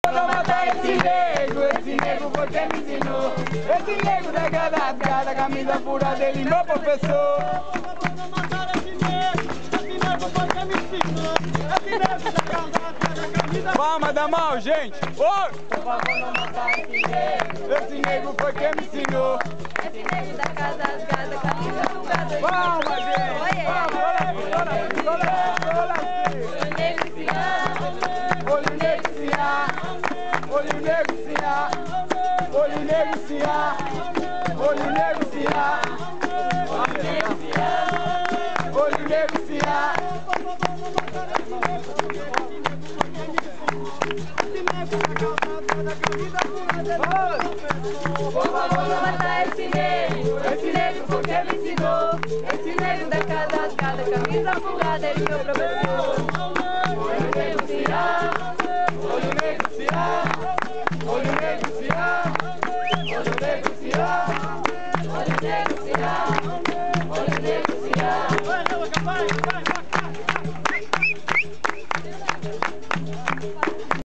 vou matar esse nego foi quem me ensinou. Esse nego da cada camisa furada, ele meu professor. Vou matar esse nego foi quem me ensinou. Esse nego da camisa. Palma da mão, gente! Oi! Por favor, não matar esse nego foi quem me ensinou. Esse nego da casa, camisa furada. Palma, gente! Palma, olha assim! Olho negro se há, olho negro se há, olho negro se há, olho negro se há, olho negro se há. Por favor, não matar esse nego porque me ensinou. Esse nego da casa, camisa furada, ele meu professor. Olho negro se há, Olho negro se há, olho negro se há, olho negro se há, olho negro se há, olho negro se há. Vai, vai, vai.